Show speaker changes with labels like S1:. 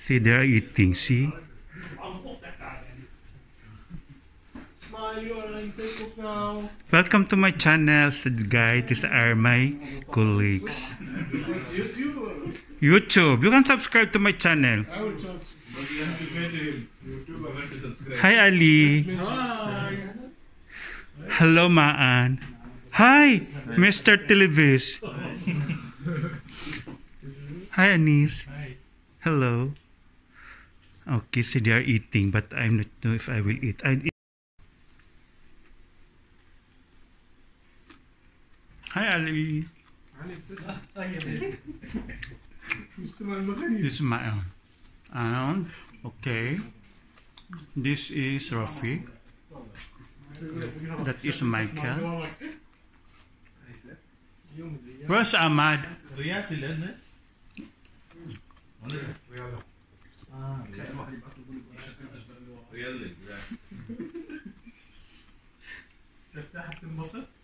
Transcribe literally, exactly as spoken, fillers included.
S1: See, they're eating, see?
S2: Smile, you are on Facebook now.
S1: Welcome to my channel, guys. These are my colleagues.
S2: It's YouTube.
S1: YouTube. You can subscribe to my channel.
S2: I will subscribe.
S1: Hi, Ali.
S2: Hi.
S1: Hello, Maan. Hi, Mister Televis. Hi, Anis. Hello. Okay, so they are eating, but I'm not know if I will eat. I eat. Hi, Ali. This is my own. And, okay. This is Rafiq. That is Michael. Where's Ahmad?
S2: رياضي